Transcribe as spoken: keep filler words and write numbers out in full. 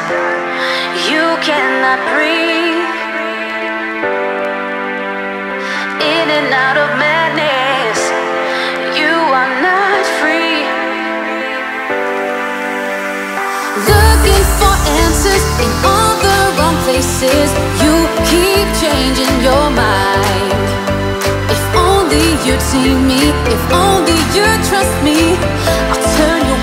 You cannot breathe. In and out of madness, you are not free. Looking for answers in all the wrong places. You keep changing your mind. If only you'd see me, if only you'd trust me, I'll turn you